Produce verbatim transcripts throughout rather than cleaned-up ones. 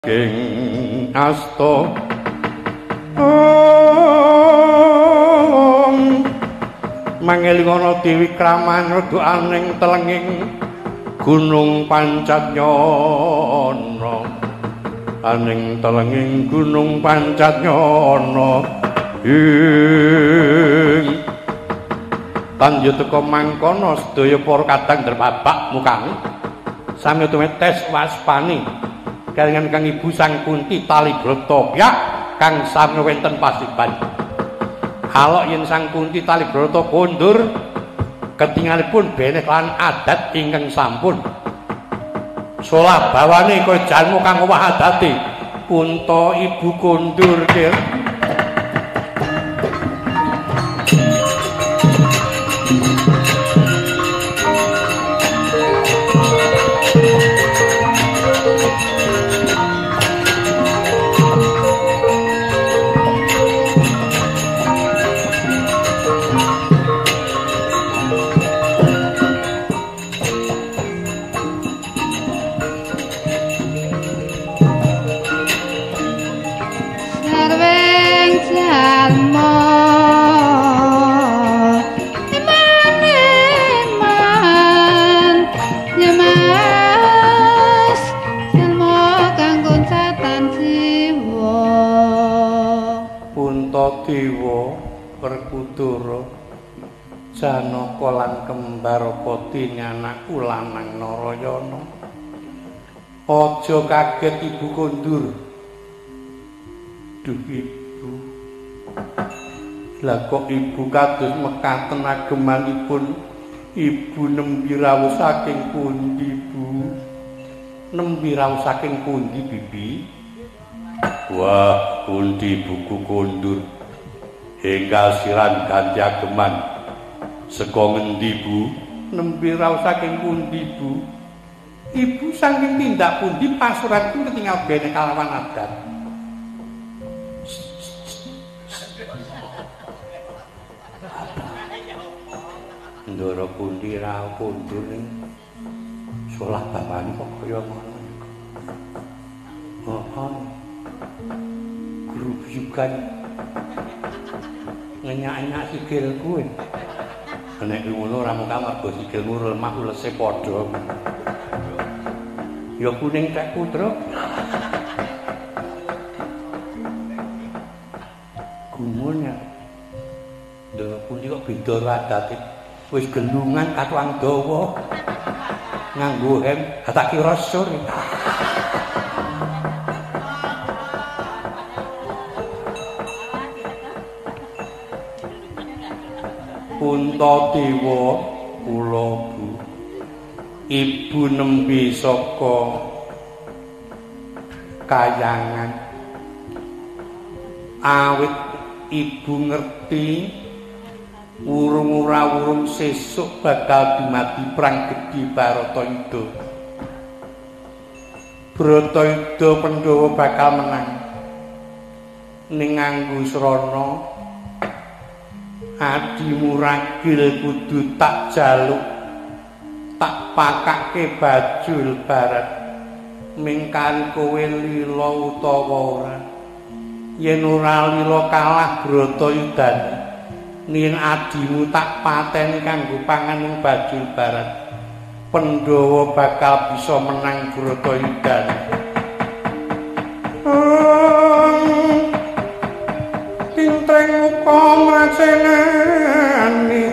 King asta Om mangelingono Dewi Kraman redukaning telenging Gunung Pancatnyana aning telenging Gunung Pancatnyana ing tanjo teka mangkono sedaya para kadang derbabak mukang sami tumetes waspani kalingan kang Ibu Sang Kunti Talibrata piyak kang sami wonten pasiban. Halok yen Sang Kunti Talibrata kondur ketingalipun beneh lan adat ingkang sampun. Solah bawane kaya jalmu kang owah adate unta ibu kondur kir. Dewa Werkudara Janaka lan kembar Pati anak ulanang Narayana. Aja kaget Ibu kondur. Duh Ibu. Lah kok Ibu kados mekaten agemanipun Ibu nembe rawuh saking pundi Bu? Nembe rawuh saking pundi Bibi? Wah, pundi buku kondur. Enggal siran ganti ageman saka ngendi Bu? Nembe rawuh saking pundi Bu? Ibu saking tindak pundi pasuranipun ketingal bene kalawan adat? Ndara pundi rawuh kondur ning solah bapane kok kaya ngono. Heeh. Guru yukan ngenyak-enyak sikilku. Nek ngono ora mung amarga sikilmu lemah ulese padha. Ya kuning cek putra. Gumune. Ndara pundi kok beda adate. Wis gendungan katuang dawa. Nganggo hem tak kira sur. Puntadewa kula Bu. Ibu nembe saka Kayangan. Awit Ibu ngerti wurung ora wurung sesuk bakal dumadi perang gedhi Baratayuda. Baratayuda Pandhawa bakal menang. Ning nganggo srana adimu ragil kudu tak jaluk tak pakake bajul barat mingkan kowe lila utawa ora yen ora lila kalah Bratayudana ning adimu tak pateni kanggo pangan ning bajul barat Pandhawa bakal bisa menang Bratayudana. Tintreng muka mrasenani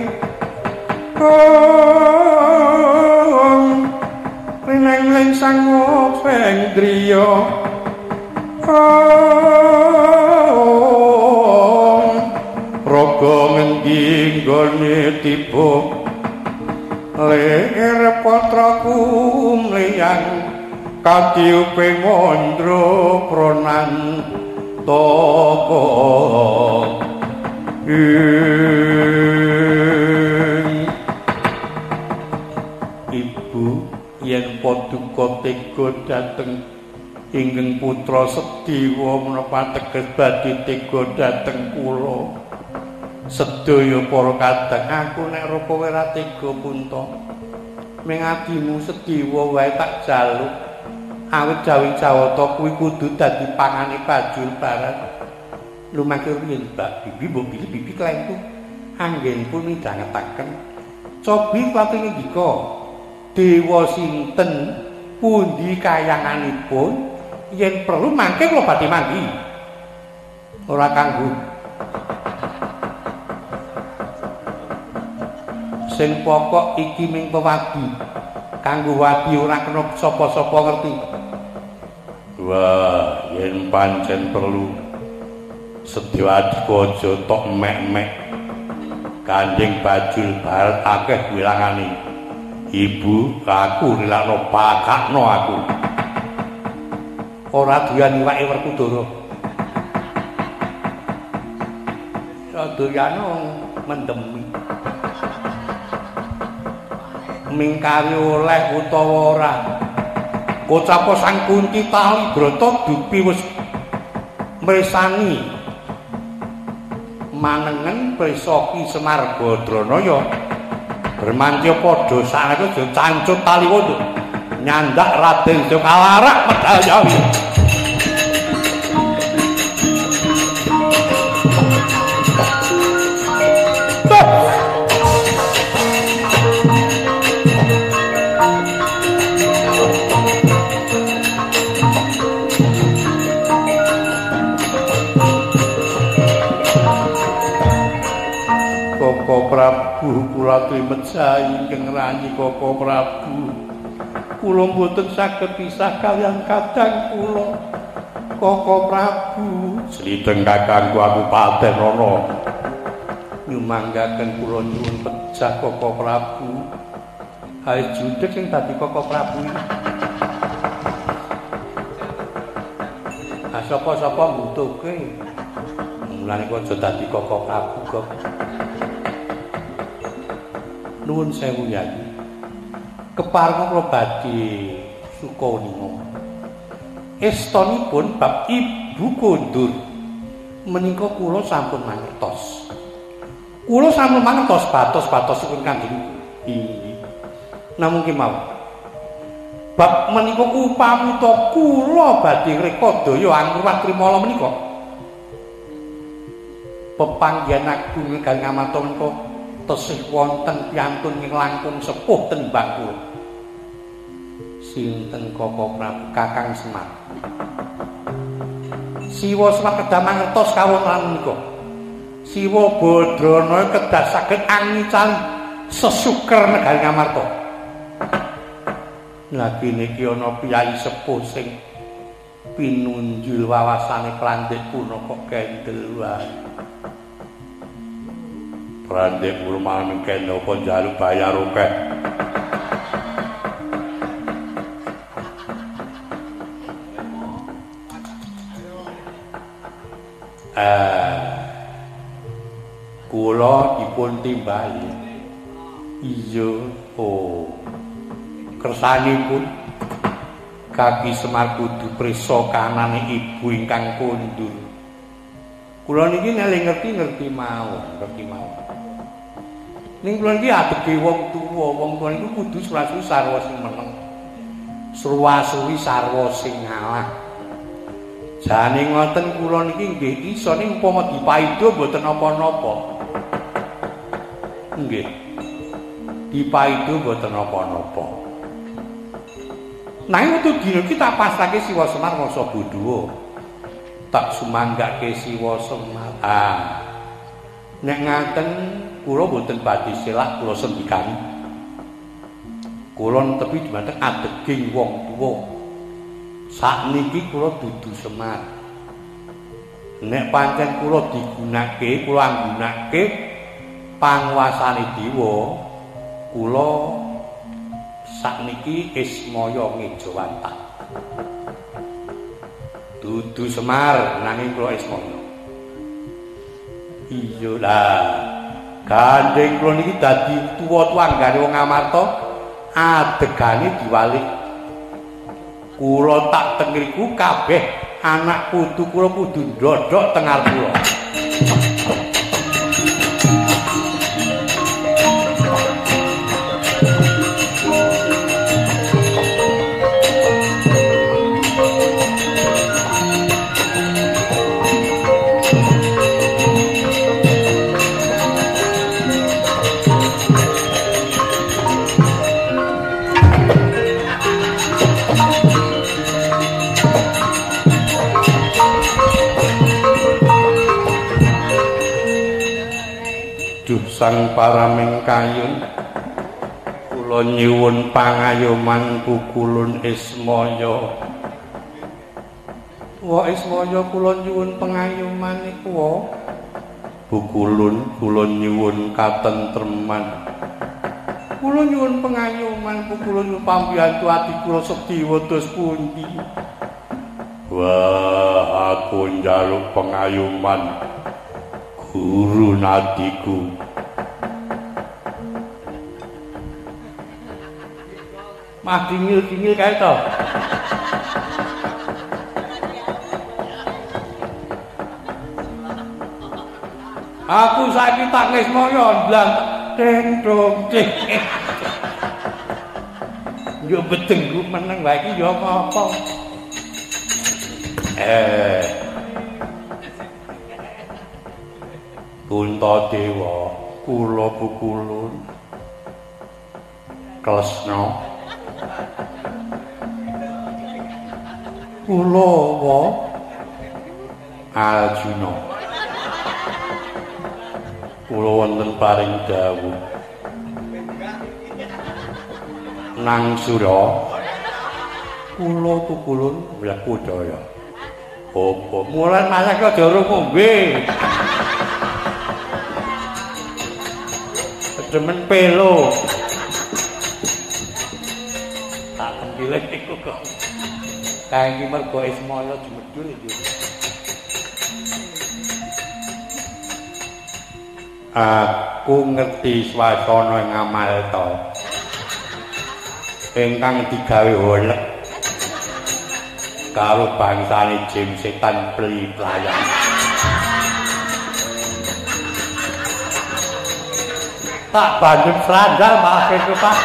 Om Rineng-ling sanggup Vendriya Om Raga ngendi nggone tiba Lir putraku mliyang kadhiuping mandra pranan toko Ibu yen paduka tega dhateng ingkang putra Sediwa menapa teges badhe tega dhateng kula sedaya para kadang aku nek rupa kowe ora tega Punta ming adimu Sediwa wae tak jaluk Awit jawing Jawata kuwi kudu dadi pangane Bajul Barat. Lumaku riyen Mbak Bibi mbok pilih Bibi klengku. Anggenipun midhangetaken cobi kuwi ngendika dewa sinten pundi kayanganipun yen perlu mangke kula badhe mandi. Ora kanggo sing pokok iki ming pewadi kanggo wadi ora kena sapa-sapa ngerti. Wah, yen pancen perlu sedya aja tok mek-mek Kanjeng Bajul Barat akeh wilangane. Ibu, aku rilakno pakakno aku. Ora doyan iwake Werkudara. Ora doyan mendemi. Mingkari oleh utawa ora. Kocapa Sang Kunti Talibrata dupi wis mresani manengen Presoki Semar Badranaya bermantya padha saneke aja cancut taliwondo nyandak Raden Jokalarak Medhayawi. Koko Prabu kula trimejahi ingkang ranyi Koko Prabu. Kula mboten saged pisah kaliyan kadang kula. Koko Prabu, slideng kakangku aku Paten Rana. Nyumanggaken kula nyuwun pejah Koko Prabu. Hai judhek sing dadi Koko Prabu. Ah sapa-sapa mbutuhke. Mulane kok aja dadi Koko Prabu kok. Nuwun sewu Yai. Keparenga kula badhe sukawaninga. Estanipun bab Ibu Kondur menika kula sampun mangertos. Kula sampun mangertos batos-batosipun Kanjeng Inggih. Namung kemawon. Bab menika upami to kula badhe ngrekodaya angruwah trimala menika. Pepanggihan agung kang ngamarta menika tesih wonten piantun ing langkung sepuh tenimbang kula. Sinten Koko Prabu Kakang Semar. Siwa Semar kedah mangertos kawontenan menika. Siwa Badranaya kedah saged angical sesuker negari Ngamarta. Lagi niki ana piyai sepuh sing pinunjul wawasane Klandhek kuna kok kendel wae. Prandhek kula malam kene apa njaluk bayar akeh. Eh kula dipun timbali. Iya, oh. Kersanipun Kaki Semar kudu prisa kanane ibu ingkang kondur. Kula niki nek ngerti-ngerti mawon, ngerti mawon. Ning kula iki adege wong tuwa, wong tuwa niku kudu surasu sarwa sing meneng. Surwasuri sarwa sing ngalah. Jane ngoten kula niki nggih isa ning upama dipaido mboten napa-napa. Nggih. Dipaido mboten napa-napa. Nanging wektu dina iki tak pasrahke Siwa Semar Mangsa Bandhawa. Tak sumanggake Siwa Semar. Ah. Nek ngaten kula mboten badhe selak kula sendikani. Kula tepi dhumateng adeging wong tuwa. Sakniki kula dudu Semar. Nek pancen kula digunakake, kula anggunake panguwasane dewa, kula sakniki Ismaya Ngejawantah. Dudu Semar nanging kula Ismaya. Iya lah. Gandeng kula niki dadi tuwa-tuwanggane wong Ngamarta, adegane diwalik. Kula tak tengriku kabeh anak putu kula kudu ndodhok teng ngarep kula. Duh sang paraming kayun kula nyuwun pangayoman pukulun Ismaya. Wa Ismaya kula nyuwun pangayoman iku wa pukulun kula nyuwun katentreman. Kula nyuwun pangayoman pukulun pambiyantu ati kula sedhi wedhus pundi. Wah aku njaluk pangayoman guru nadiku. Mah dingil-dingil kae to. Aku saiki tak ngesmoyo ndlang tendong cek. Yo bedengku meneng wae iki yo apa? Eh. Puntadewa, kula pukulun. Klesna. Kula wa Arjuna. Kula wonten paring dawuh. Nang sura kula pukulun ya kudaya. Apa mulai masak aja durung ngombe. Demen pelo. Tak pilih iku kok. Kae iki mergo Ismaya jumedhul iki. Aku ngerti swasana ngamal to. Ingkang digawe holek karo bangsane jin setan pli-playan. Tak banjur srandal maaf itu Pak.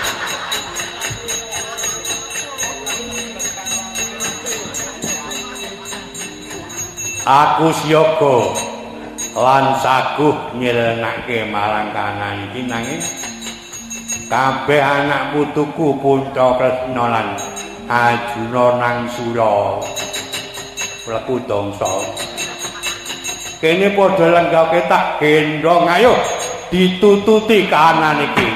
Aku siyaga lan saguh nyelenake marang kanan iki nanging kabeh anak putuku Punta Kresna lan Arjuna nang sura mlebu dongsa. Kene padha lenggake tak gendong ayo ditututi kanan iki.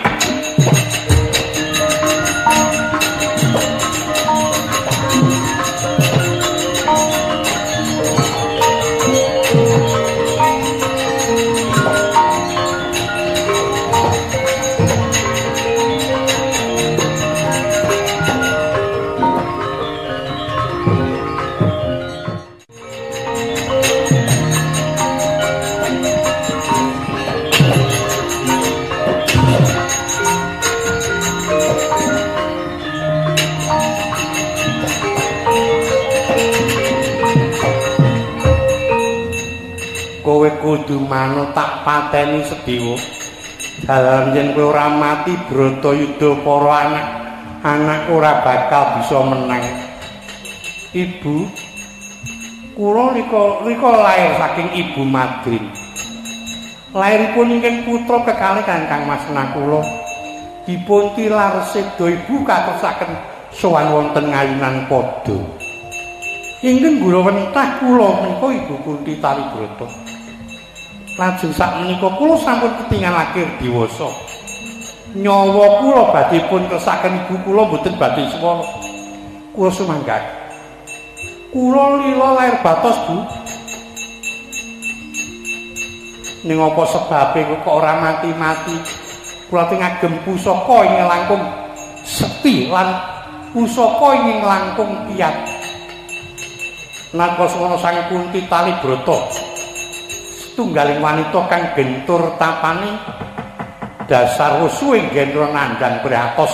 Kudu manut tak pateni Sedewa. Dalam yen kowe ora mati Bratayuda para anak anak ora bakal bisa menang. Ibu, kula nika nika lair saking Ibu Madrin. Lairipun ingkang putra kekalih Kakang Mas Nakula. Dipun tilar seda ibu katosaken sowan wonten ngayunan padha. Ingkang gula wentah kula menika Ibu Kunti Talibrata. Lajeng sakmenika kula sampun ketingal akhir diwasa. Nyawa kula badhe pun kersaken ibu kula mboten badhe swara. Kula sumangga. Kula lila lair batos, Bu. Ning apa sebabe kok ora mati-mati? Kula teng ngagem pusaka ing langkung sekti lan pusaka ing langkung kiyat. Nakaswana Sang Kunti Talibrata. Tunggaling wanita kang gentur tapane dasar suwing gendro nandhang priatos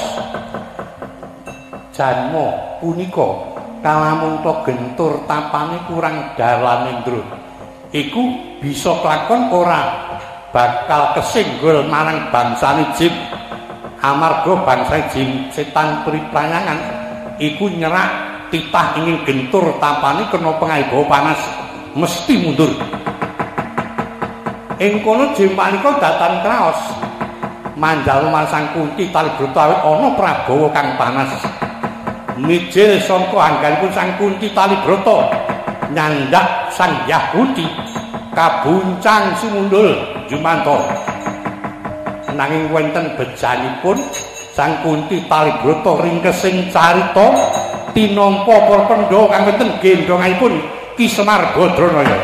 janma punika kalamun to gentur tapane kurang dalanendra iku bisa kelakon ora bakal kesinggol marang bangsane jin amarga bangsa jin setan priplayangan iku nyerak titah ingin gentur tapane kena pengaibau panas mesti mundur. Ing kono jin manika datan kraos manjal marang Sang Kunti Talibrata awit ana Prabawa kang panas mijil sangka angganipun Sang Kunti Talibrata nyandak Sang Yahudi kabuncang sumundul jumanta Ananging wonten bejanipun Sang Kunti Talibrata ringkesing carita tinampa para Pandhawa kang wonten gendhonganipun Ki Semar Badranaya.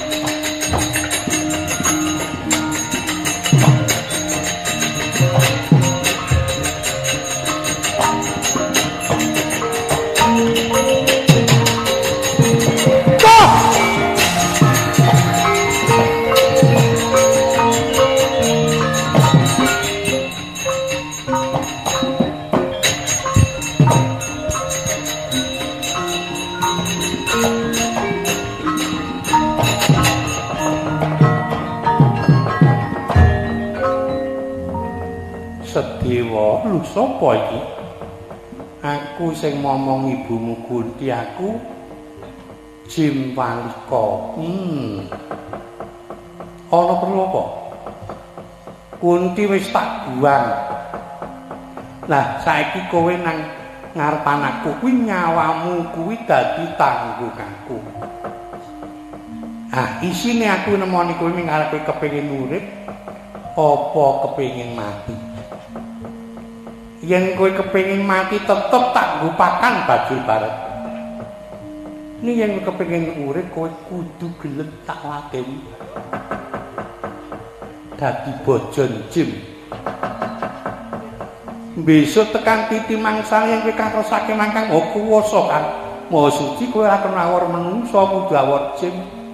Sedewa, lho sapa iki? Aku sing momong ibumu Kunti, aku Jimpalika. Hmm. Ana perlu apa? Kunti wis tak buang. Lah saiki kowe nang ngarepan aku kuwi nyawamu kuwi dadi tanggunganku. Ah, isine aku nemoni kowe ning arepe kepengin urip apa kepengin mati? Yen kowe kepengin mati tetep tak ngupakan bajul baret. Ini yang kepengin urip kowe kudu gelem tak ladeni. Dadi bojon jim. Besok tekan titi mangsal yang kowe karosake mangkang oh kuwasa kan. Maha suci kowe ora kena awor menungsa kudu awor jim.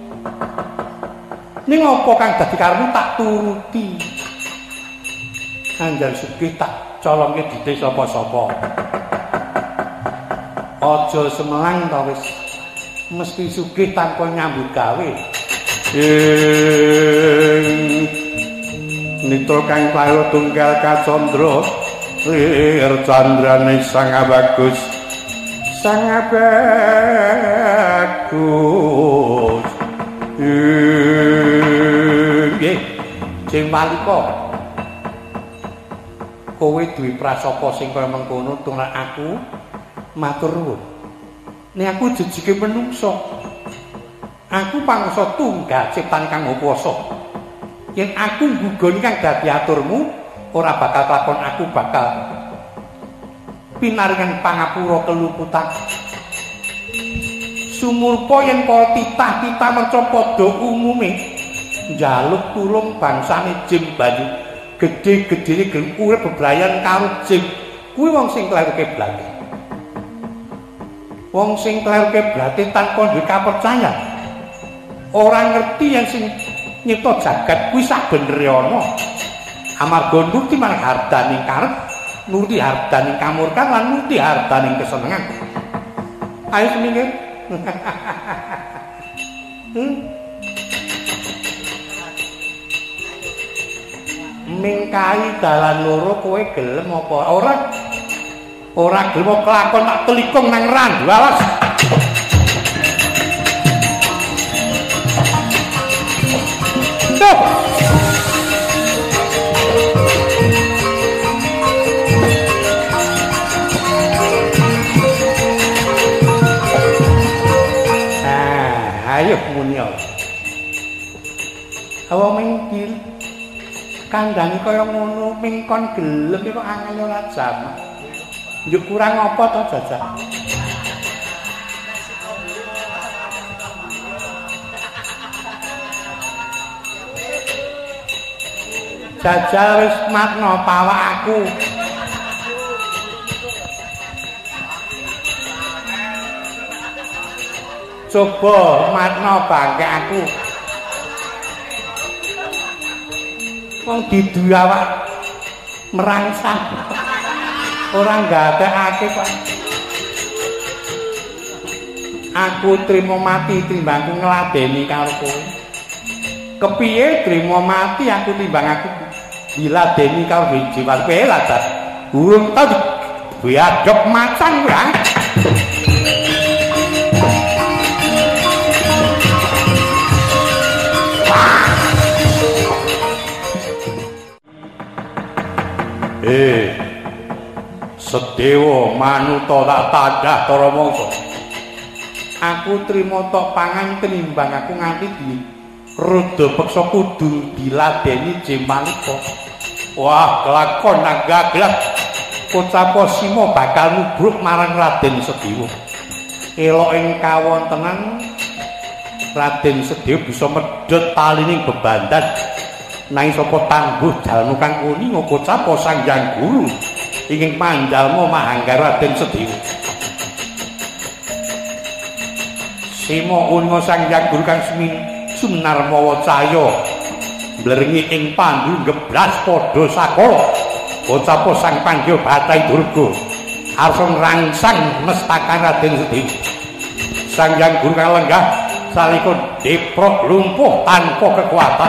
Ning apa kang dadi karepmu tak turuti. Anjar sugih tak colongke dite sapa-sapa. Aja semelang to wis. Mesti sugih tanpa nyambut gawe. Ing nitra kang payu tunggal kacandra lir candrane sang bagus. Sang bagus. Nggih, Jimpalika. Kowe duwe prasapa sing kaya mengkono tumrap aku matur nuwun. Nek aku jejike menungso. Aku pangsa tunggal ciptan kang kuwasa. Yen aku nggugoni kang dadi aturmu, ora bakal lakon aku bakal pinaringan pangapura keluputan. Sumurpa yen para titah-titah merca padha umume njaluk tulung bangsane jim banyu gedhe-gedhene gelem urip bebrayan karo jim. Kuwi wong sing kleruke blate. Wong sing kleruke blate tanpa duwe kapercayan. Ora ngerti yen sing nyipta jagat kuwi sabenere ana. Amarga nuruti marang hardaning karep, nuruti hardaning kamurkan lan nuruti hardaning kesenengan. Ayo seminggu. hmm? Mingkai dalan loro kowe gelem apa? Ora. Ora gelem kelakon tak telikung nang randu alas. Tuh. Ah, ayo muni. Awak mingkil. Kandhane kaya ngono mingkon gelem kok angel ora jamak. Yo kurang apa to jajah? Jajah wis matno pawak aku. Coba matno bangke aku. Wong diduwe awak merangsang. Ora gatekake kok. Aku trimo mati timbang aku ngladeni karo kowe. Kepiye trimo mati aku timbang aku diladeni karo jiwa kowe ladat. Urung tau diadop macan kowe. Eh, Sedewa manuta tak tandah para mangsa. Aku trimo tok pangan tenimbang aku nganti di roda peksa kudu diladeni Jimpalika. Wah, kelakon nanggaglas. Kocapa Sima bakal nubruk marang Raden Sediwa. Elok ing kawontenan Raden Sediwa bisa medhot talining bebandan. Nanging sapa tangguh jalmu kang uni ngocapa Sang Hyang Guru inging panjalma mahanggar Raden Sediwa. Sima unga Sang Hyang Guru kang sunar mawa cahya mblengi ing pandu geblas padha sakala. Kocapa Sang Panggih Batai Durga arsa rangsang mestakan Raden Sediwa. Sang Hyang Guru kang lenggah salika deprok lumpuh tanpa kekuatan.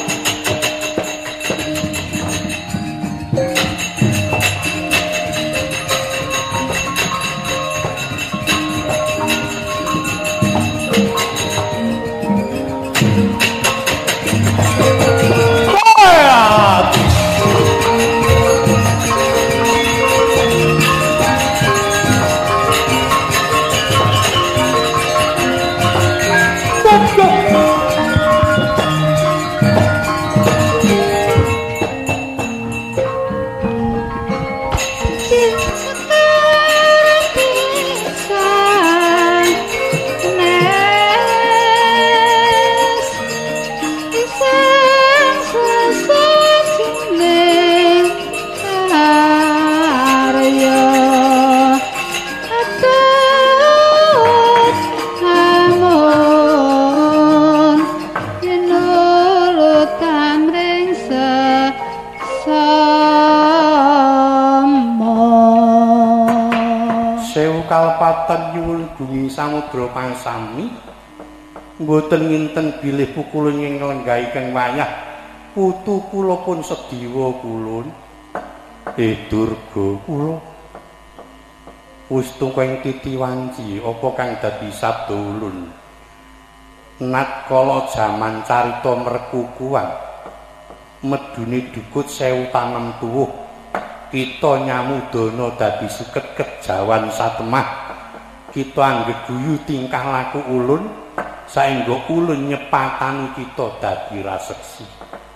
Kalpatan nyuwun gungi samudra pangsami mboten nginten bilih pukulun ing lenggahi kang wayah putu kula pun Sediwa kulun. Eh Durga kula wis tungkeng titi wanci apa kang dadi sabda ulun. Nat kala jaman carita merkukuan medune dukut sewu tanem tuwuh kita nyamudana dadi suket kejawan satemah. Kita anggeguyu tingkah laku ulun saengga ulun nyepatani kita dadi raseksi.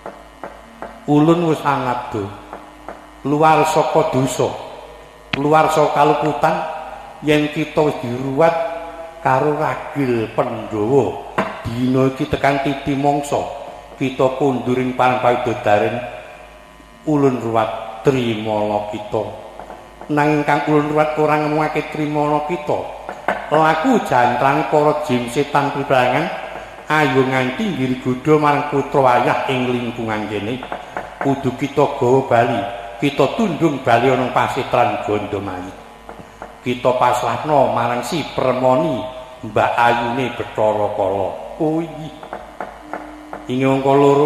Ulun wis angado luar saka dosa, luar saka kaluputan yen kita wis diruwat karo ragil Pandhawa. Dina iki tekan titi mangsa kita kunduring parang pawidodaren ulun ruwat trimala kita. Nanging kang ulun ruwat ora ngemake trimala kita. Laku jantrang para jin setan pribalangan ayo nganti ngirigoda marang putra wayah ing lingkungan kene. Kudu kita gawa bali, kita tundung bali ana pasitran Gondomayu. Kita pasrahna marang si Permoni Mbak Ayune Bathara Kala. Oh iki. Ing angka loro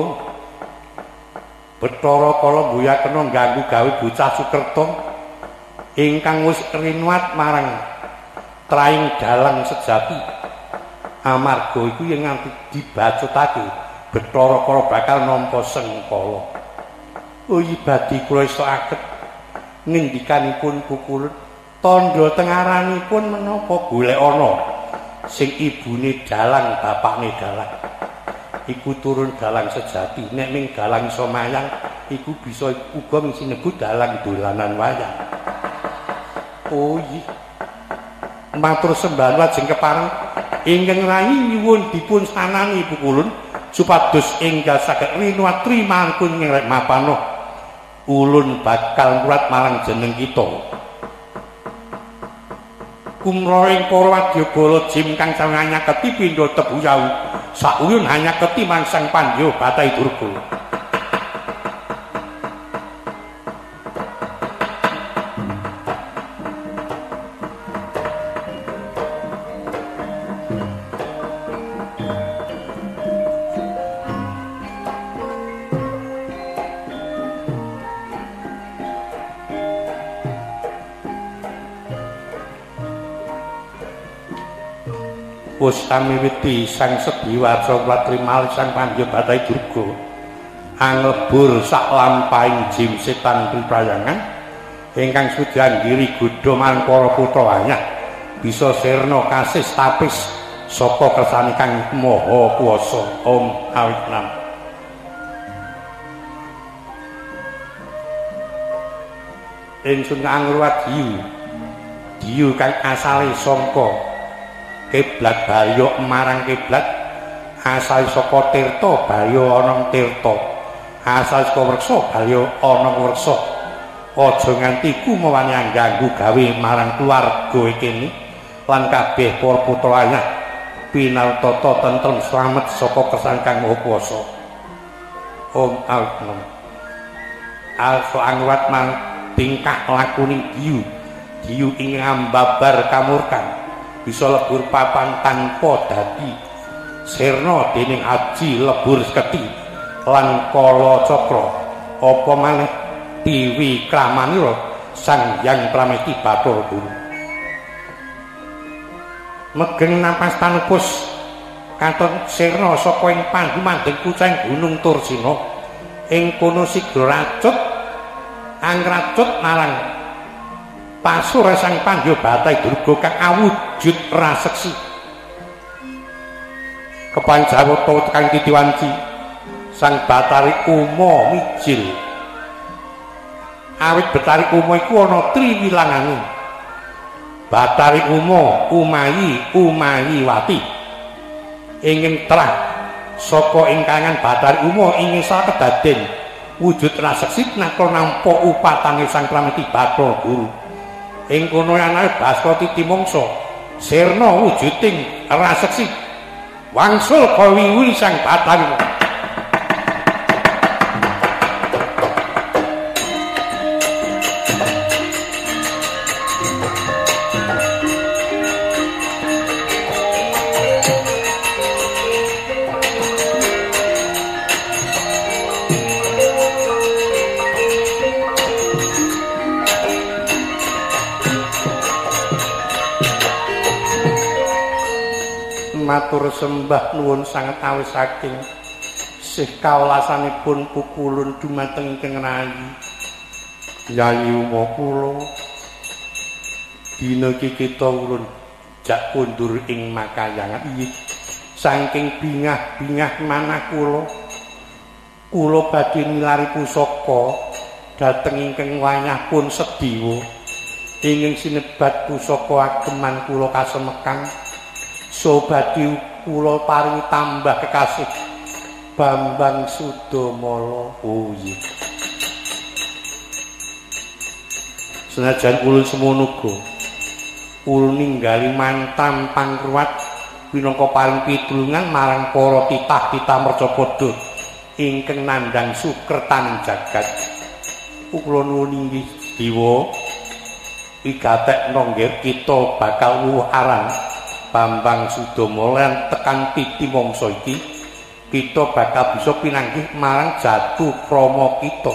Bathara Kala mbuya kena ganggu gawe bocah Sukerta ingkang wis rinuat marang traing dalang sejati. Amarga iku yen nganti dibacutake Bathara Kala bakal nampa sengkala. Oh ibadi kula isoaket ngendikanipun pukulun tandha tengaranipun menapa golek ana sing ibune dalang bapakne dalang iku turun dalang sejati. Nek ming dalang iso mayang iku bisa uga ming sinebut dalang dolanan wayang. Oh iya matur sembah lajeng kepareng ingkang rayi nyuwun dipun sanani pukulun supados enggal saged rinuatri mangkun ing rek mapano ulun bakal murat marang jeneng kita. Kumroing para wadyabala jim kang sawang nyaketi pindha tebuyau sauyun hanya keti mangsang Pandya Batai Durga. Wis kamiwiti Sang Sediwa Coklatri malih Sang Pandya Batai Durga anglebur sak lampahing jim setan priprayangan ingkang sudan giri godha marang para putra wayah bisa sirna kasih tapis saka kersane kang maha kuwasa. Om Awit Nam. ingsun ngangruat diyu diyu kang asale saka kiblat Barya marang kiblat asale saka Tirta Barya ana Tirta asale saka Wreksa Barya ana Wreksa aja nganti kumawani ganggu gawe marang keluarga iki lan kabeh para putra ayah pinaltata tentrem slamet saka kersane Kang Maha Kuwasa. Om Alnam also angwat mang tingkah lakuning diyu diyu ing ambabar kamurkan bisa lebur papan tanpa dadi sirna dening aji lebur seketi lan kala cakra apa maneh piwi kramanira sang Hyang Pramesti Bathara Guru megeng napas tanupus katon sirna saka ing pandu mandeng kucing gunung Tursina ing kono sigra racut angracut marang pasure sang Pandya Bathai Durga kang awujud raseksi kepanjawata kang titiwanci sang Bathari Uma mijil awit Bathari Uma iku ana triwilangane Bathari Uma Umayi Umayiwati ingin terah saka ingkangan Bathari Uma ingin sakedaden wujud raseksi nakon nampa upatane sang Pramesti Bathara Guru ing kono anae Baskara Titimangsa sirna wujuding raseksi wangsul kawiwi sang Bathari matur sembah nuwun sanget awis saking sih kawelasanipun pukulun dumateng ingkang rayi Yayi Uma kula dina iki kita ulun jak kundur ing Makayangan iki saking bingah-bingah manah kula kula badhe milari pusaka dhateng ingkang wayah pun sediwa ingin sinebat pusaka ageman kula kasemekang sobadi kula paring tambah kekasih Bambang Sudamala. Oh iya. Senajan ulun semono uga ulun ninggali mantam pangruwat minangka paring pitulungan marang para titah-titah mercapada ingkang nandhang sukertaning jagat. Kula nuwun inggih Dewa igatekno nggih kita bakal wuh aran Bambang Sudamala tekan Titimangsa iki kita bakal bisa pinanggih marang jatuh krama kita.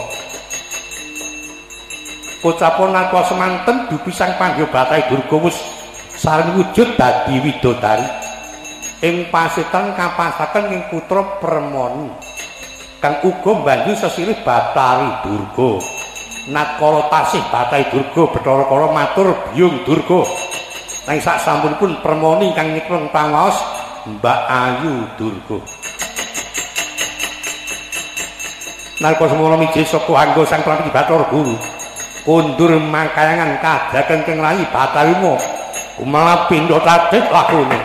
Ucapan nalika semanten dupi sang Pandya Bathai Durga wis sareng wujud dadi widodari ing pasetan kapasaken ing putra Permoni kang uga mbanjur sesirih Bathari Durga. Natkala tasih Bathai Durga Bathara Kala matur Byung Durga nang sak sampunipun Permoni kang nyekron pangaos Mbak Ayu Durga. Nalika semana mijil saka angga sang Pramesti Bathara Guru kundur Makayangan kadaken keng rayi Bathari Uma kumala pindha tadhik lakune.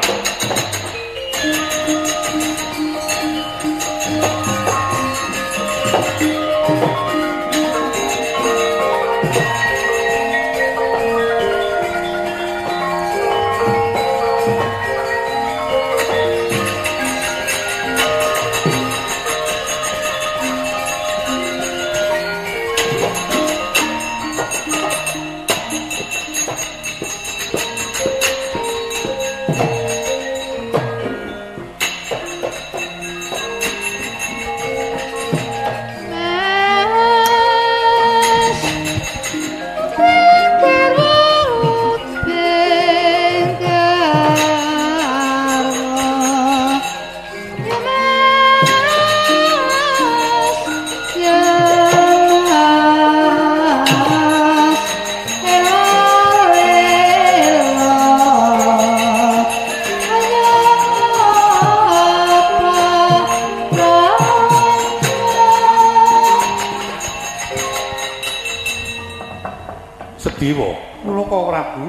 Sedewa, kula kok Prabu.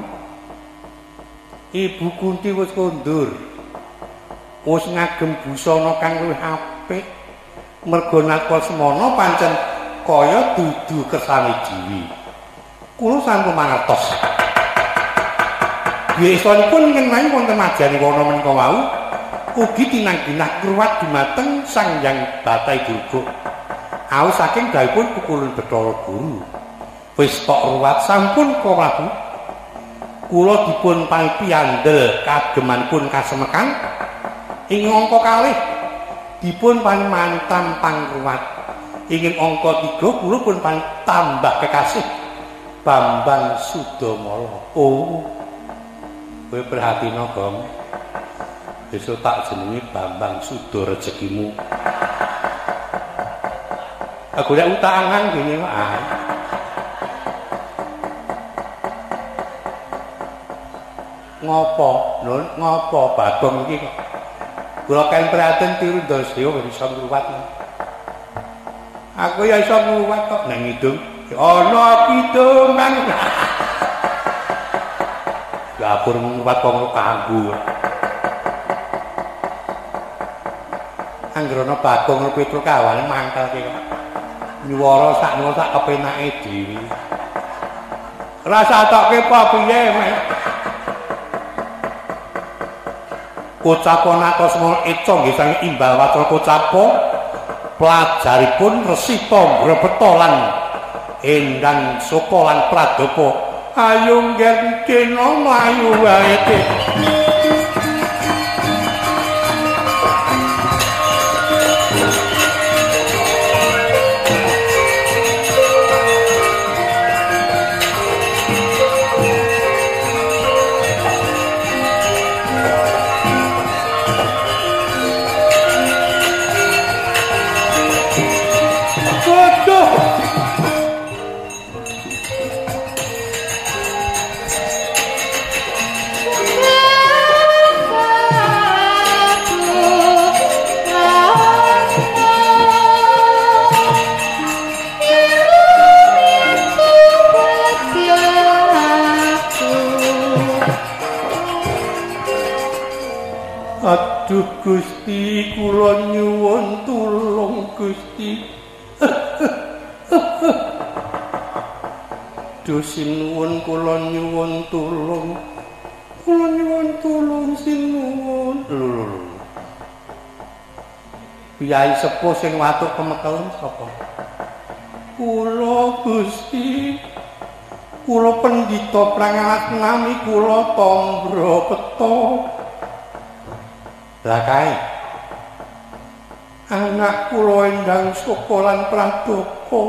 Ibu Kunti wis kondur. Wis ngagem busana kang luwih apik. Merga Nakula Semana pancen kaya dudu kersane dhewe. Kula sampun mangertos. Biasanipun ngenahi wonten majani wana menika wau ugi tinangginah kruwat dumateng Sang Hyang Bathai Durga. Aos saking dawuhipun Pukulun Bathara Guru. Wis tok ruwat sampun Ka Prabu. Kula dipun pangpiyandel kagemanipun kasemekan ing angka kalih dipun panmantam pangruwat. Ing angka tiga kula pun tambah kekasih Bambang Sudamala. Oh. Kowe perhatina, Gong. Besok tak jenenge Bambang Suda rezekimu. Aku lek utangan gini wae. Ngopo? Nun, ngopo Bagong iki kok? Kula kan prihatin tiru Ndasdewa bisa ngruwat. Aku ya iso ngruwat kok nang hidung. Ana kidungan. Dapur ngruwat kok kanggo. Anggrana Bagong Petruk kawane mangkel ki kok. Nyuwara sak nyuwara sak kepenake dhewe. Rasa tokke apa piye, Mek? Kocapa Nakula Semana eca nggih sang imbal watra kocapa pelajaripun Resi Tambrebeta lan Endang Soka lan Pradapa. Ayo nggen kena mlayu wae. Aduh Gusti, kula nyuwun tulung Gusti. Duh sinuwun kula nyuwun tulung. Kula nyuwun tulung sinuwun. Lho. Piyai sepuh sing watuk kemekelen sapa? Kula Gusti. Kula pendhita Prangalas nami kula Tambrebeta. Lah kae anak kula Endang Soka lan Pradapa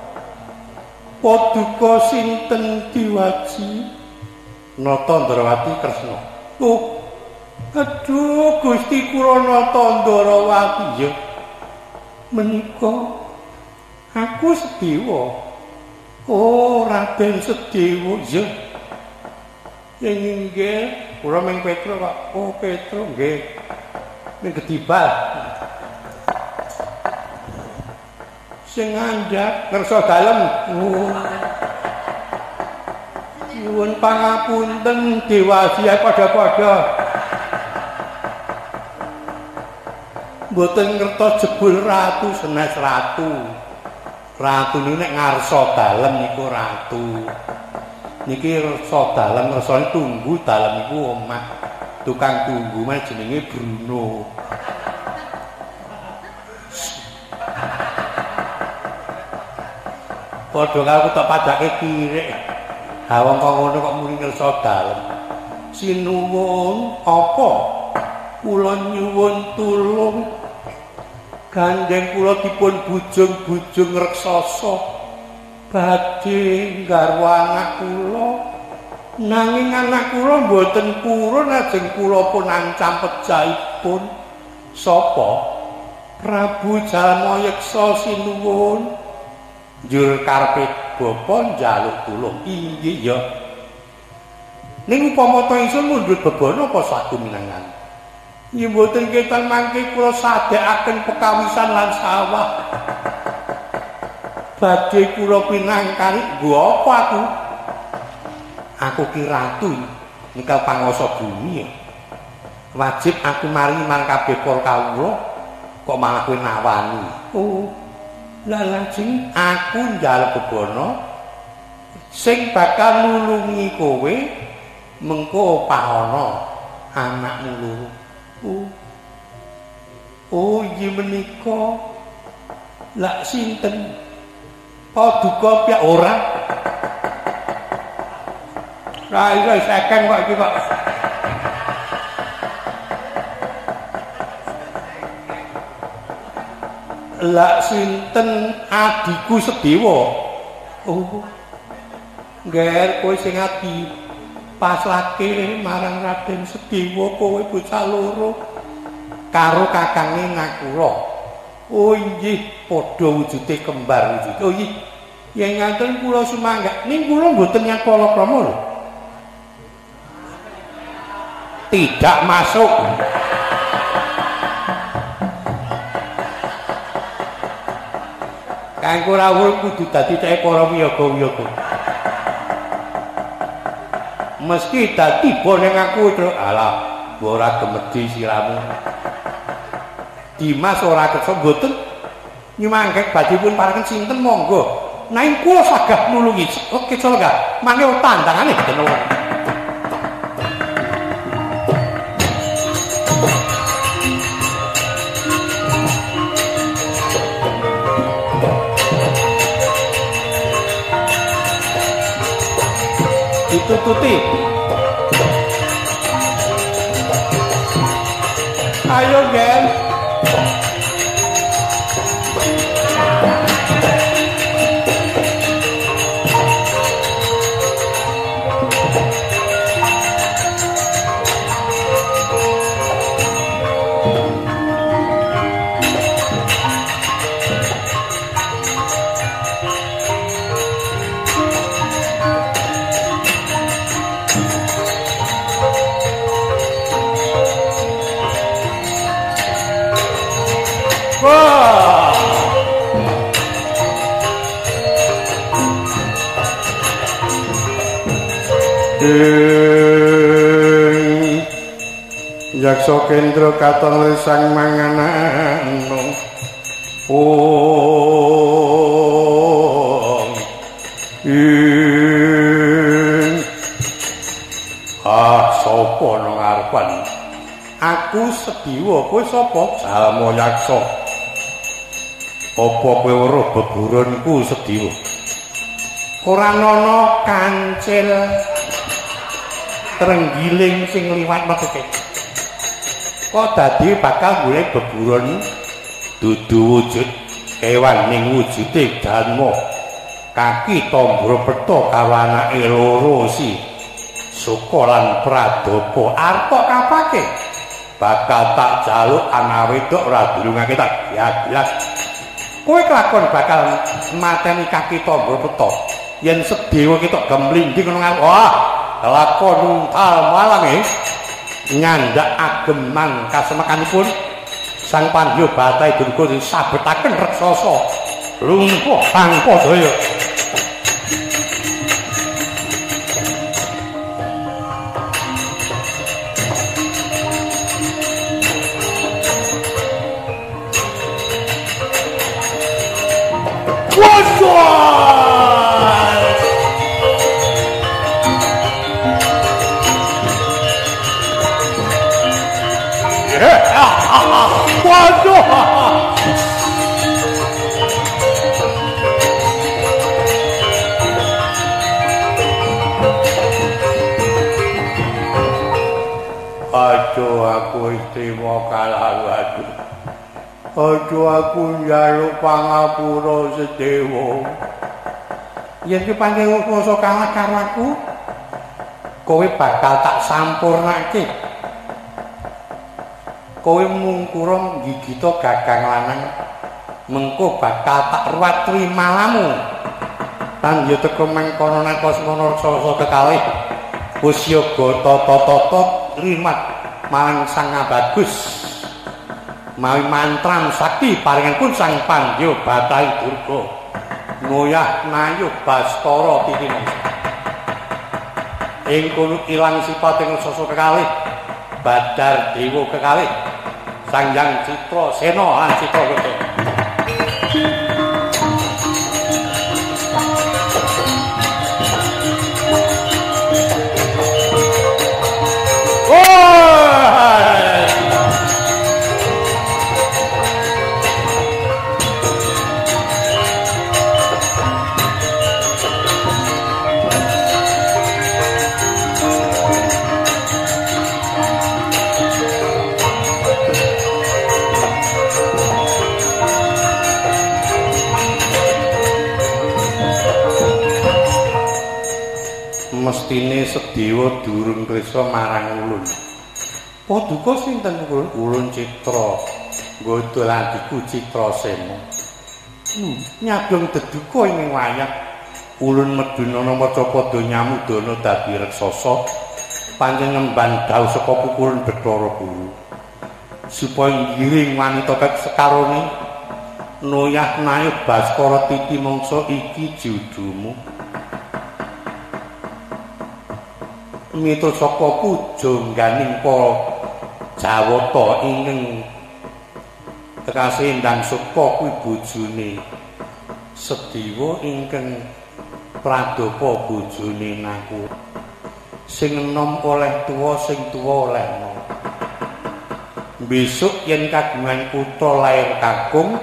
paduka sinten diwaji Natandrawati Kresna. Oh aduh Gusti kula Natandrawati ya menika aku Sedewa. Oh Raden Sedewa ya ing nggih kula ming Petruk kok. Oh Petruk nggih ning Gedibal sing ngandhap ngersa dalem. Oh. Nyuwun pangapunten Dewasi padha-padha. Mboten ngertos jebul ratu senes ratu. Ratu niku nek ngarsa dalem niku ratu. Niki ngersa dalem ngersane tunggu dalem iku omah. Tukang tunggu mah jenenge Bruno. Padha karo tak padake kirik. Ha wong kok ngono kok muni ngersa dalem. Sinuwun apa? Kula nyuwun tulung. Gandeng kula dipun bujung-bujung reksasa badhe nggarwa anak kula. Nanging anak kula mboten purun ajeng kula pun ancam pejahipun. Sapa? Prabu Jalmayeksa sinuwun. Njur karepe bapa njaluk tulung. Inggih ya. Ning upama ta ingsun mundhut bebana apa sakuminangan. Yen mboten ketan mangke kula sadekaken pekawisan lan sawah. Badhe kula pinangkani nggo apa aku? Aku ki ratu nikal panguwasa bumi. Wajib aku maringi marang kabeh para kawula kok malah kowe nawani. Oh. Lah lajeng aku njaluk bebono sing bakal nulungi kowe mengko pahono anakmu loro. Oh. Oh, iya menika. Lah sinten? Paduka piyak ora? Ra iso sekeng kok iki kok. Lah sinten adiku Sedewa? Oh. Ngger kowe sing adi paslake marang Raden Sedewa kowe bocah loro karo kakange Nakula. Oh inggih padha wujude kembar wujud. Oh nggih. Yen ngaten kula sumanggah ning kula mboten nyakala krama lho. Tidak masuk. Kanggo rawuh kudu dadi cek para wiyaga-wiyaga. Meski dadi boning aku terus alah ora gemedi siramu. Dimas ora kersa mboten nyumangkek badhe pun parangan sinten monggo. Nanging kula sagah nulungi. Oke colga. Mangke tandangane boten ora. Ditututi. Ayo, Gen. Yaksa Kendra katon sang manganano. Oh. Ing. Ah, sapa nang ngarepan? Aku Sedewa, kowe sapa? Salmo Yaksa. Apa kowe weruh beburonku Sedewa? Ora ana kancil trenggiling sing liwat meteke. Kok dadi bakal golek beburon dudu wujud kewan ning wujude Janma. Kaki Tambra Peta karo anake loro si Suka lan Pradapa arep kapake. Bakal tak jaluk anak wedok ora durungake tak jelas. Kowe kelakon bakal mateni Kaki Tambra Peta. Yen Sedewa ketok gemlingging ngono ngarep. Wah, kelakon untal malang e. Nyandak ageman kasemekanipun Sang Pandya Batai Durga sabetaken raksasa lumpuh tanpa daya. Waduh. Aduh aku istimewa kalah waduh. Aduh aku njaluk pangapura Sedewa. Yen ki pancen rasa kalah karo aku, kowe bakal tak sampurnake. Kowe mungkura gigita gagang lanang mengko bakal tak ruwatri malamu tan ya teko mengkono nang kosmono raksasa kekalih Pusyaga tata-tata limat marang Sang Abagus mawi mantram sakti paringanipun Sang Pandya Batai Durga ngoyah nayuh Bastara Titimansa. ing kono ilang sipating sasa kekalih Badar Dewa kekalih Sang Hyang Citrasena lan Citraketu. Mestine Sedewa durung prisa marang ulun. Paduka sinten ulun? Ulun Citra. Nggodha landiku Citrasena. Hmm, nyadong deduka ing wayah ulun medunana Macapada nyamudana dadi reksasa pancen ngemban dawuh saka pukulun Bathara Guru. Supaya ngiring wanita kek sekarone noyah nayuh Baskara titi mangsa iki judumu. Miturut saka pujangganing para Jawata ingkang kekasih Endang Suka kuwi bojone Sedewa ingkang Pradapa bojone Naku. Sing enom oleh tuwa, sing tuwa oleh enom. Besok yen kagungan putra lair kakung,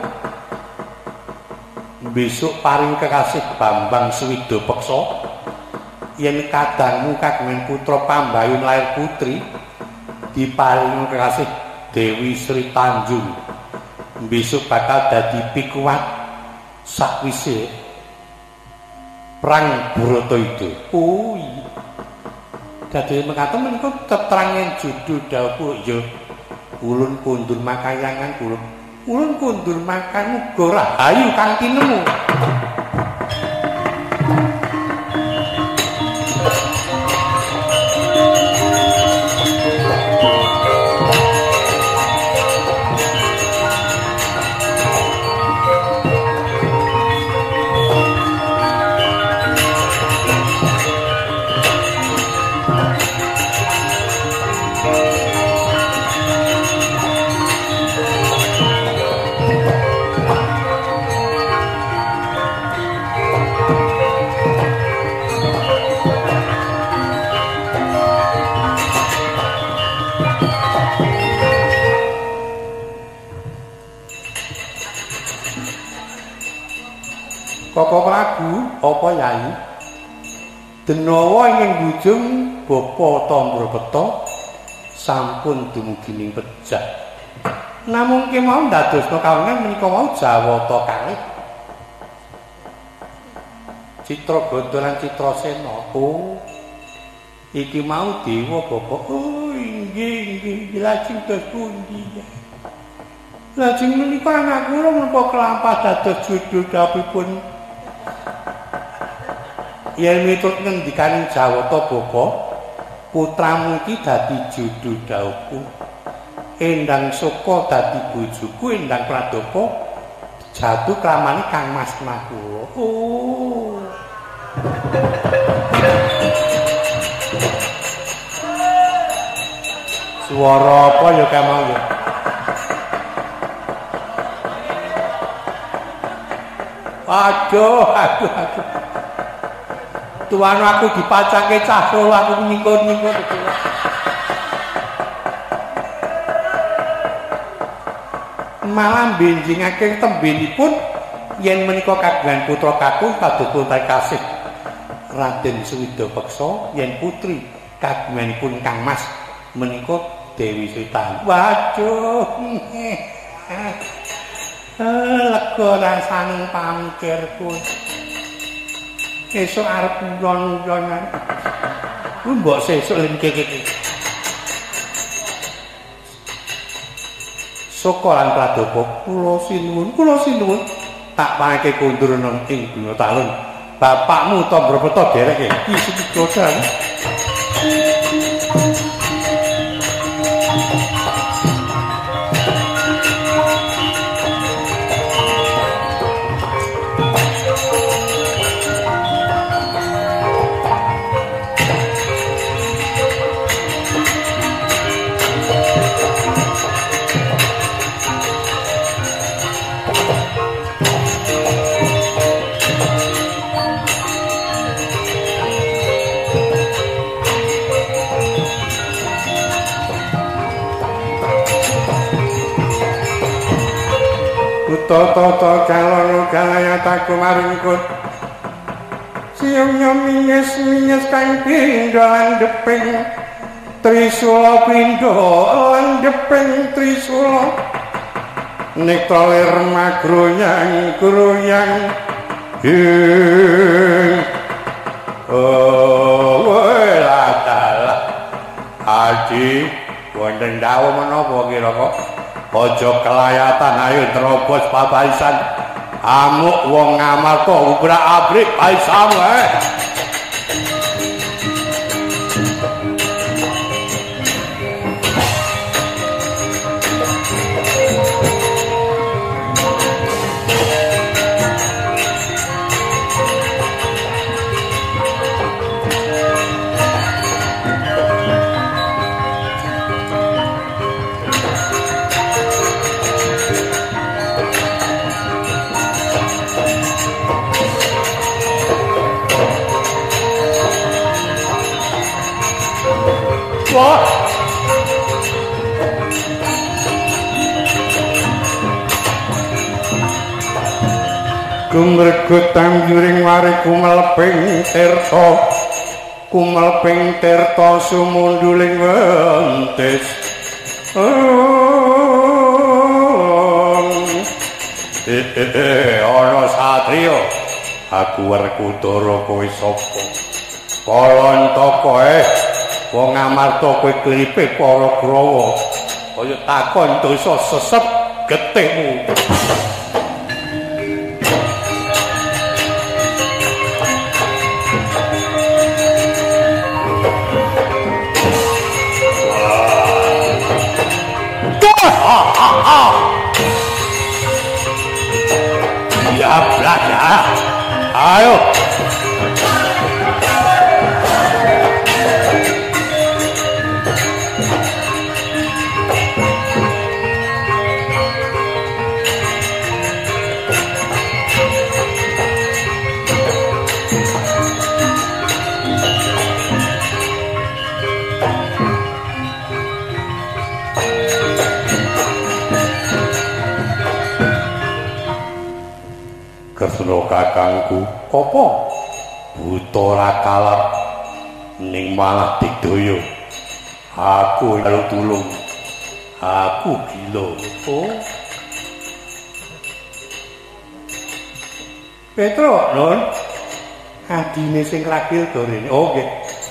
besok paring kekasih Bambang Swida Peksa. Yen kadangmu kagungan putra pambayun lair putri diparing kekasih Dewi Sri Tanjung besok bakal dadi pikuwat sakwise perang Bratayuda. Oh iya dadi mekaten menika teterangan judul dawuh ya ulun kundur makayangan ulun ulun kundur makan muga rahayu kang tinemu. Koko Prabu, apa yai? Denawa ingkang bujung Bapa Tambrapeta sampun dumugi ning pejah. Namung kemawon ndadosna kawongan menika wau Jawata kalih. Citragata lan Citrasena. Oh. Iki mau dewa Bapak. Oh, inggih inggih lajeng dos pundi. Lajeng menika anak kula menapa kelampah dados judul dawuhipun. Yen miturut ngendikaning Jawata Bapa, putramu iki dadi judul dawuhku. Endang Suka dadi bojoku, Endang Pradapa jatuh klamane Kang Mas Nakula. Oh. Swara apa ya kamau ya? Aduh, aduh, aduh. Tuan aku dipacake cah Solo aku nyingkur-nyingkur iki. Malah benjingake tembenipun yen menika kagungan putra kakung kados kasih Raden Swida Peksa, yen putri kagunganipun Kang Mas menika Dewi Sri Tanjung. Waduh. Eh lega rasane pamikirku. Esuk arep nyon-nyon. Ku mbok sesuk len keke. Saka lan Pradapa kula sinuwun, kula sinuwun tak pangke kondur nang ing Gunung Talun. Bapakmu Tambrapeta dereke iki dosan. Utata kalono galayataku maringkut siungnya minges-minges kang pindho landheping trisula pindho landheping trisula nektalir magronyang groyang ing oh latala aji wonten dawuh menapa kira kok aja kelayatan ayo terobos babaisan amuk wong Ngamarta ubrak-abrik paisam wae Kumregut tanjuring wari kumelping tirta kumelping tirta sumunduling wentis ana satriya aku Werkudara kowe sapa Kalantaka eh wong Ngamarta kowe klipe para Grawa kaya takon dosa sesep getihmu ya belaka ayo Kresna kakangku apa buta ra kalap ning malah digdaya aku lalu tulung aku gila oh Petro non adine sing ragil dorene oh nggih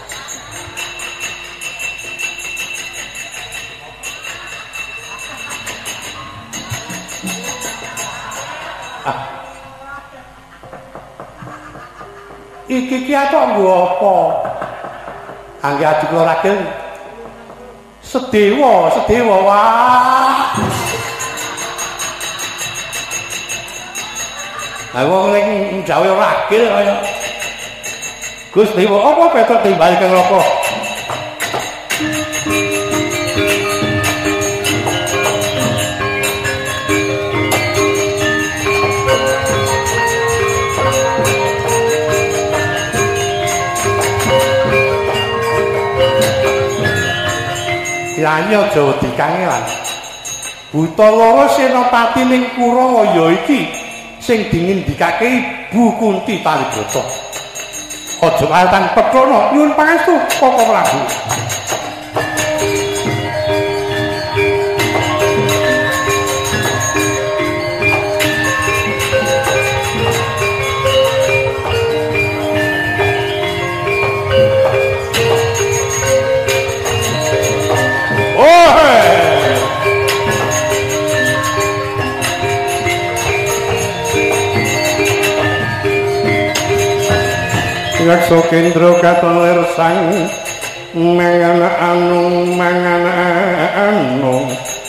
iki ki atok nggo apa angge adik kula ragil sedewa sedewa wah lah wong ning jawe ragil kaya Gus Dewa apa Petruk timbal kang roko Yanyo Jawa dikangelan buta loro senopati ning Kurawa ya iki sing dingendikake Ibu Kunti Talibrata aja kalatan petrono nyuwun pangestu Koko Prabu Yaksa Kendra katolir sang mangana anu mangana anu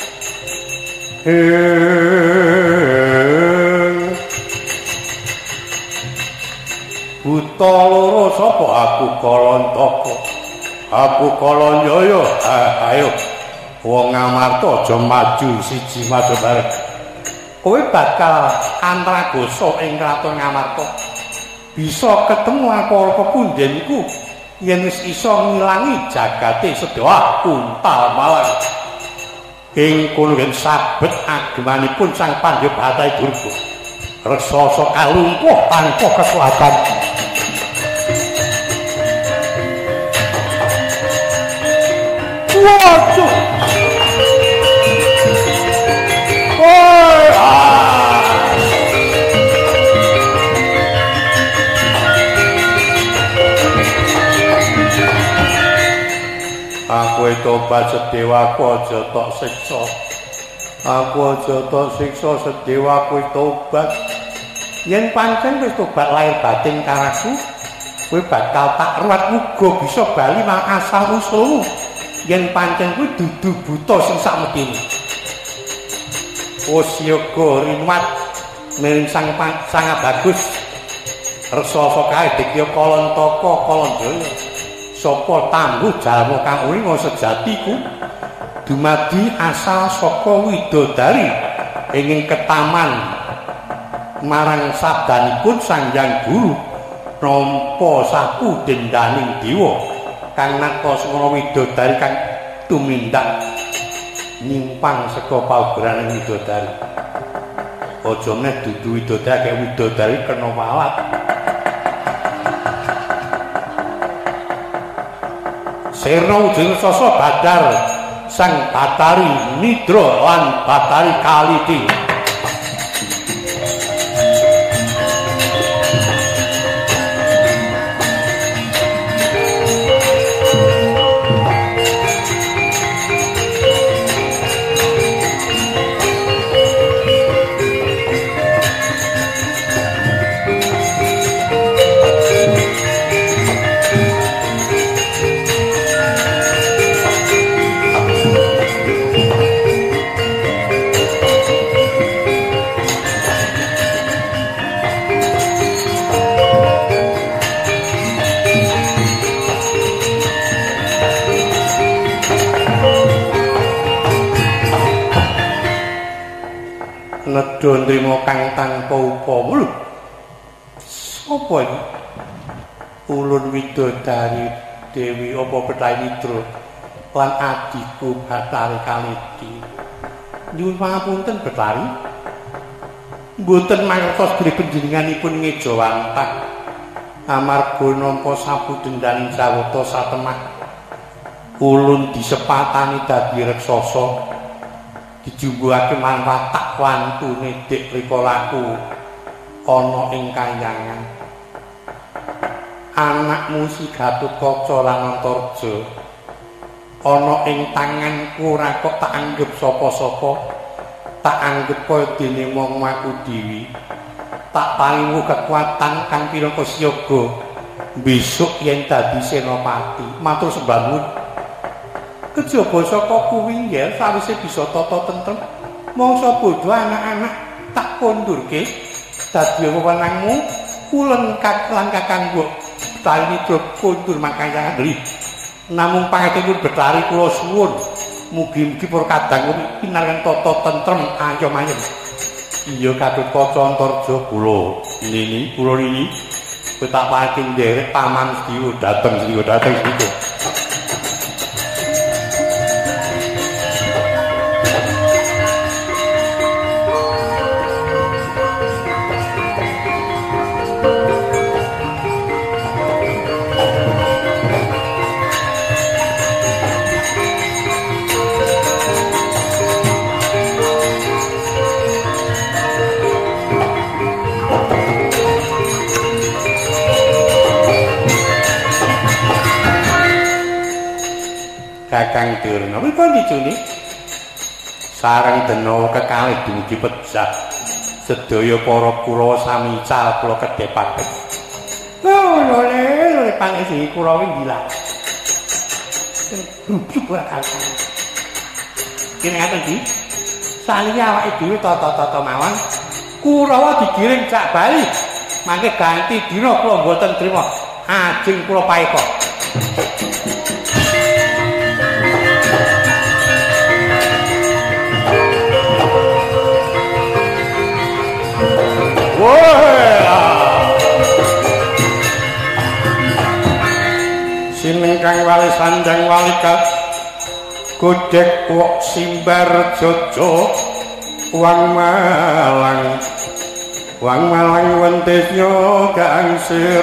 buta loro sapa aku Kalantaka aku Kalanyaya ayo wong Ngamarta aja maju siji maju bareng kowe bakal antragosa ing kraton Ngamarta bisa ketemu apa pepundhenku yen wis iso ngilangi jagate Sedawa Kuntal Malang ing kono ngen sabet agemanipun Sang Pandya Bathara Durga raksasa kalumpuh tanpa kekuatan. Waduh. Oh, ah. Aku tobat sedewaku aja tok siksa. Aku aja tok siksa sedewaku tobat. Yen pancen wis tobat lahir batin karaku, kowe bakal tak ruwat muga bisa bali nang asal usulmu. Yen pancen kuwi dudu buta sing sakmestine. Wasyaga rinwat miring sang sang bagus. Raksasa kae dikya Kalantaka Kalandaya. Sapa tambuh jalma kang uring sejatiku dumadi asal saka widodari ing ketaman marang sabdanipun Sang Hyang Guru nampa sapu dendaning dewa kang naka semana widodari kang tumindak nyimpang saka paugeran widodari. Aja meneh dudu widodari kaya widodari kena walat. Sirna ujung sasa Badar Sang Batari Nidra lan Batari Kaliti. Nedha nrimo kang tanpa upama. Lho. Sapa iki? Ulun Widodari Dewi apa Bathari Nidra lan adiku Bathari Kaliti. Nyuwun pangapunten Bathari. Mboten mangertos bilih panjenenganipun ngejawantah amarga nampa sapu dendaning sawata satemah. Ulun disepatani dadi raksasa. Dijumbuhake marang watak wantune dik rikalaku ana ing kahyangan. Anakmu si Gatotkaca lan Antarja ana ing tanganku ora kok tak anggap sapa-sapa, tak anggap kaya dene wong aku dhewe. Tak paringu kekuatan kang pirangka siyaga besok yen dadi senopati. Matur sembah nuwun. Kejaba saka kuwi ya sawise bisa tata tentrem mangsa bodho anak-anak tak kondurke dadi wewenangmu kulen kakang kakang mbok Bathari Nidra kondur makaya nggih namung pangatenipun Bathari kula suwun mugi-mugi para kadang pinaringan tata tentrem ayom-ayem. Iya Gatotkaca Antarja kula nini kula nini kowe tak pake nderek paman Sdiwa dateng Sdiwa dateng Sdiwa. Kakang Durna pripun dicuni sareng dena kekalih dumugi pejah sedaya para Kurawa sami cal kula kedhepaken. Oh lho le pangisi Kurawa gila. Rubuk ora kakang. Kene ngaten iki saliya awake dhewe tata-tata mawon Kurawa digiring cak bali mangke ganti dina kula mboten trima ajeng kula paeka. Sineng kang wali sandang walikat Godhek wok simbar jojo wang malang wang malang wentesnya gangsir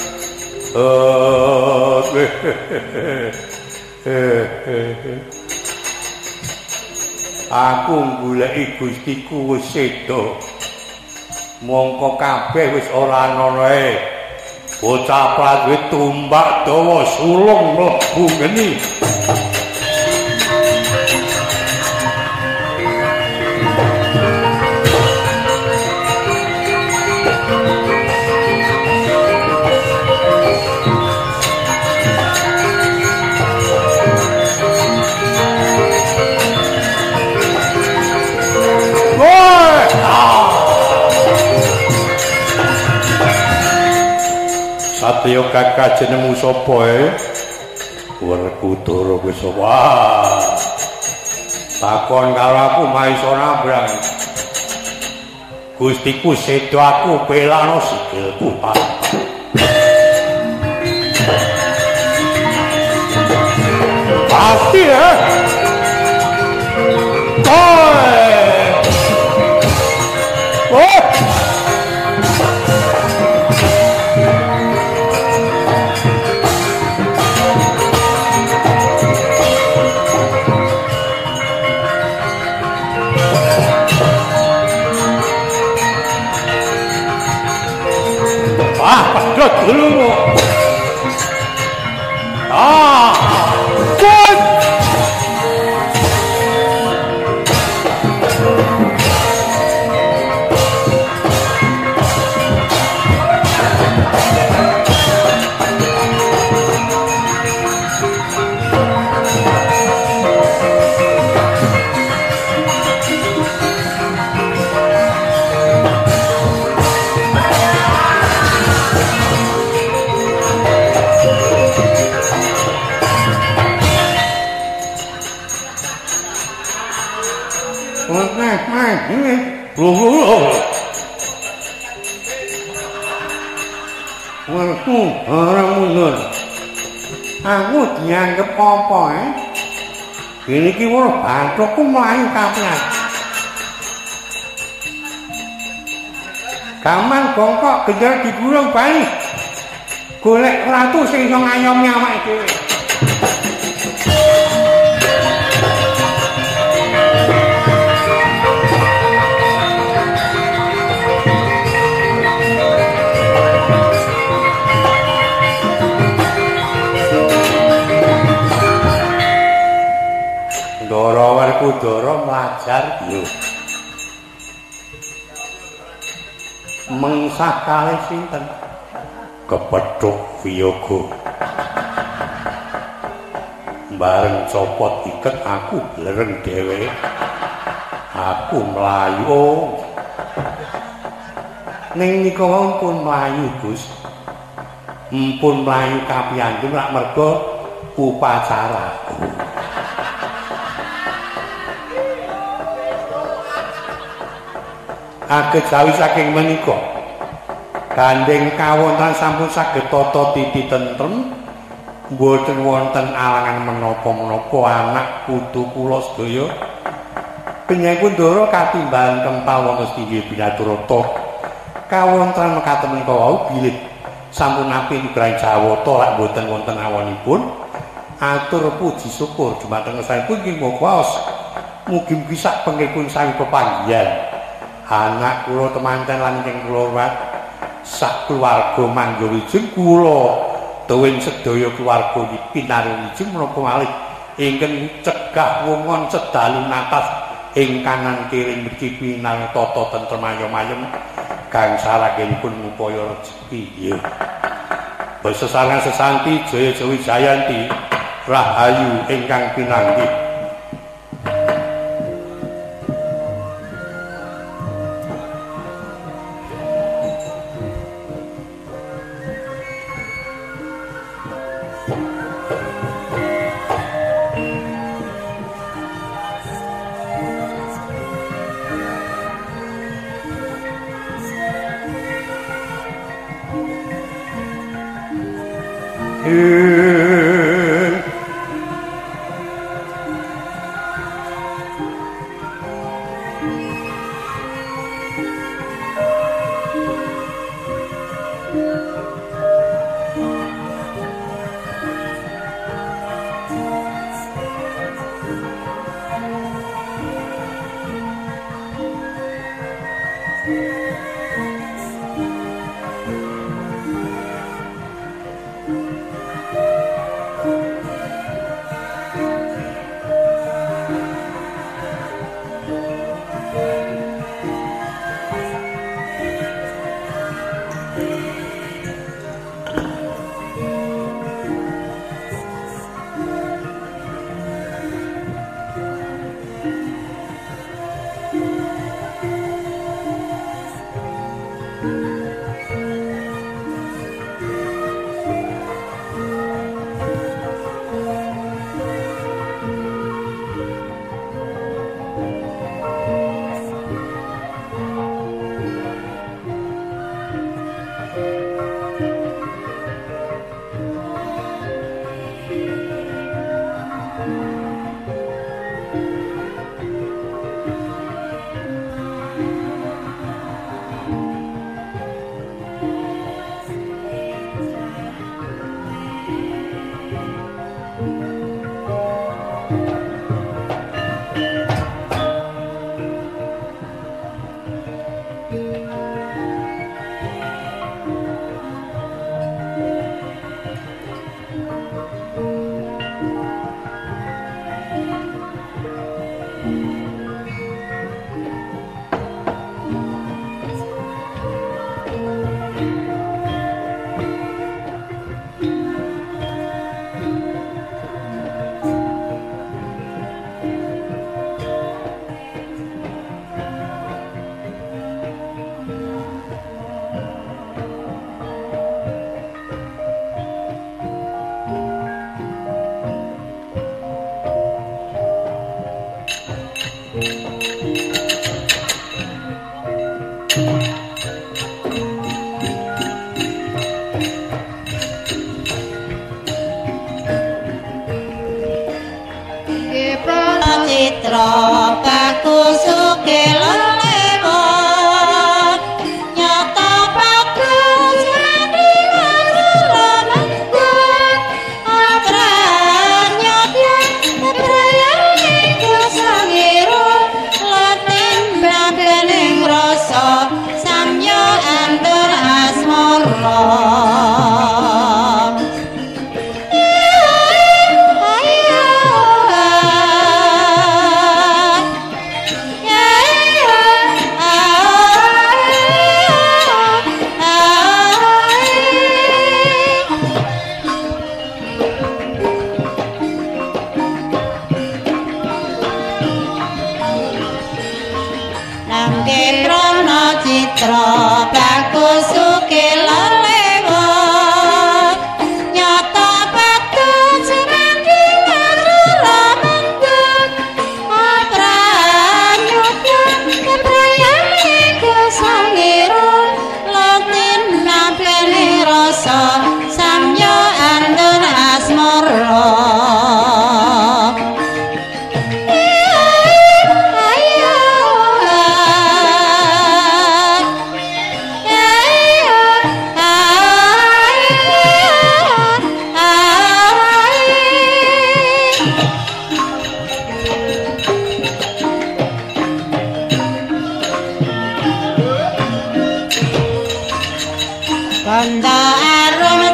oh aku goleki Gustiku wis sedo mongko kabeh wis ora ana ae bocah prajurit tumbak dawa sulung mlebu geni Satya kakak jenengmu sapa e? Werkudara wis wah. Takon karo aku Maisara Brang. Gustiku sedo aku pelano sikilku Pak. Pasti ya. Oh. Oh. Pedot dulu. Ah, good. Aku orang mundur. Aku dianggap apa eh? Gini ki wong bathukku mlayu kapan. Gaman bongkok gendar digulung bali. Golek ratu sing iso ngayomi awake dhewe. Ndara Werkudara mlajar yo. Mengsah kalih sinten? Kepethuk Wiyaga. Bareng copot iket aku blereng dhewe. Aku mlayu. Ning nika pun mlayu, Gus. Mpun mlayu kapiyandum rak merga upacaraku. Aged jawi saking menika gandeng kawonten sampun saged tata titi tentrem mboten wonten alangan menapa-menapa anak putu kula sedaya penyang Ndara katimbalan kempal wonten Stinggih Binaturata kawonten mekaten menika wau bilih sampun nampi nugrahi Jawata lak mboten wonten awonipun atur puji syukur dumateng saipun ing waos mugi-mugi sak pengipun sami pepanggihan anak kula temanten lan ingkang kula hormat sak keluarga manggawijeng kula tuwin sedaya keluarga pinarinijeng menapa malih ingkang cegah wongon sedalu natas ing kanan kiri mriki pinang tata tentrem ayem-ayem gangsal anggenipun ngupaya rejeki nggih. Besesaran sesanti jaya jawi jayanti rahayu ingkang pinanggih. netra bagus suke lelewat nyata patut serangi lala mendut apranyutan keprayane kesangiru latin napene rasa samyo andun asmara Kanda arum